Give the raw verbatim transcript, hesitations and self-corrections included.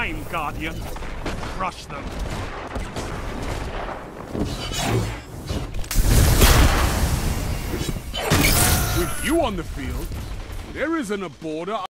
time, Guardian. Crush them. With you on the field, there isn't a border